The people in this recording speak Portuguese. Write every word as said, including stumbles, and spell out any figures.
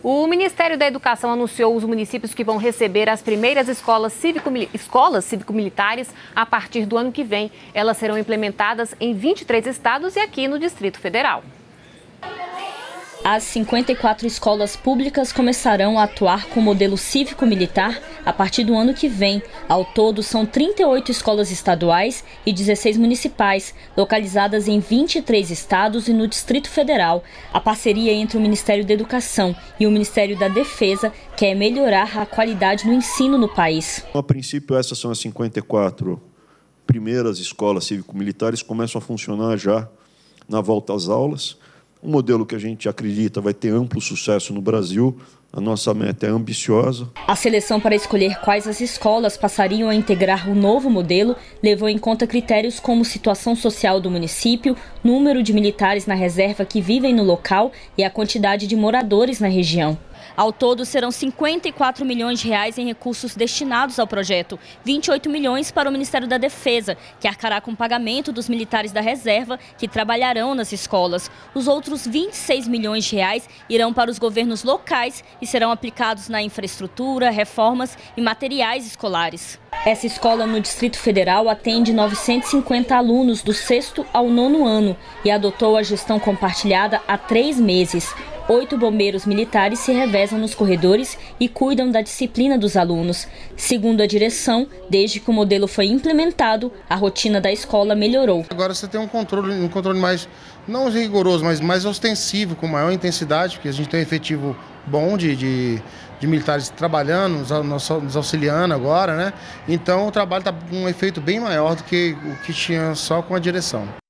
O Ministério da Educação anunciou os municípios que vão receber as primeiras escolas cívico-escolas cívico-militares a partir do ano que vem. Elas serão implementadas em vinte e três estados e aqui no Distrito Federal. As cinquenta e quatro escolas públicas começarão a atuar com o modelo cívico-militar a partir do ano que vem. Ao todo, são trinta e oito escolas estaduais e dezesseis municipais, localizadas em vinte e três estados e no Distrito Federal. A parceria entre o Ministério da Educação e o Ministério da Defesa quer melhorar a qualidade do ensino no país. A princípio, essas são as cinquenta e quatro primeiras escolas cívico-militares, começam a funcionar já na volta às aulas. Um modelo que a gente acredita vai ter amplo sucesso no Brasil. A nossa meta é ambiciosa. A seleção para escolher quais as escolas passariam a integrar o novo modelo levou em conta critérios como situação social do município, número de militares na reserva que vivem no local e a quantidade de moradores na região. Ao todo, serão cinquenta e quatro milhões de reais em recursos destinados ao projeto, vinte e oito milhões para o Ministério da Defesa, que arcará com o pagamento dos militares da reserva que trabalharão nas escolas. Os outros vinte e seis milhões de reais irão para os governos locais e serão aplicados na infraestrutura, reformas e materiais escolares. Essa escola no Distrito Federal atende novecentos e cinquenta alunos do sexto ao nono ano e adotou a gestão compartilhada há três meses. Oito bombeiros militares se revezam nos corredores e cuidam da disciplina dos alunos. Segundo a direção, desde que o modelo foi implementado, a rotina da escola melhorou. Agora você tem um controle, um controle mais, não rigoroso, mas mais ostensivo, com maior intensidade, porque a gente tem um efetivo bom de, de, de militares trabalhando, nos, nos auxiliando agora, né? Então o trabalho está com um efeito bem maior do que o que tinha só com a direção.